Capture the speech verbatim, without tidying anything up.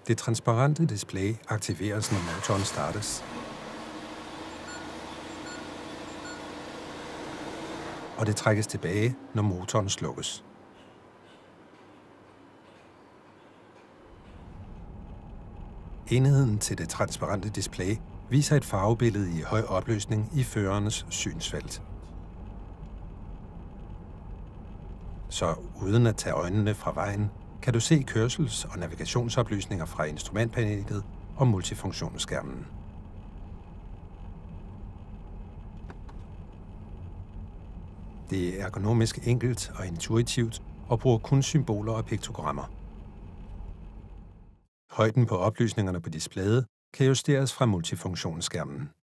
Det transparente display aktiveres, når motoren startes. Og det trækkes tilbage, når motoren slukkes. Enheden til det transparente display viser et farvebillede i høj opløsning i førerens synsfelt. Så uden at tage øjnene fra vejen, kan du se kørsels- og navigationsoplysninger fra instrumentpanelet og multifunktionsskærmen. Det er ergonomisk enkelt og intuitivt og bruger kun symboler og piktogrammer. Højden på oplysningerne på displayet kan justeres fra multifunktionsskærmen.